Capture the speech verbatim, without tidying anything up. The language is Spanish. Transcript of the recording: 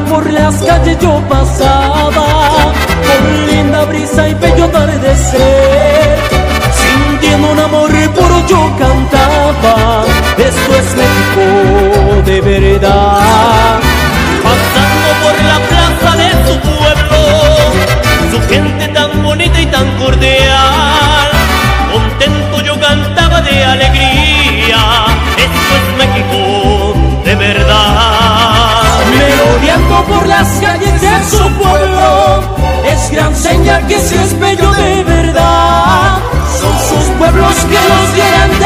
por las calles yo pasaba, con linda brisa y bello atardecer, sintiendo un amor puro yo cantaba, esto es México de verdad. Pasando por la plaza de su pueblo, su gente tan bonita y tan cordial, contento yo cantaba de alegría, esto es México de verdad. Merodeando por las calles de su pueblo, es gran señal que si es bello de verdad. Son sus pueblos que nos llenan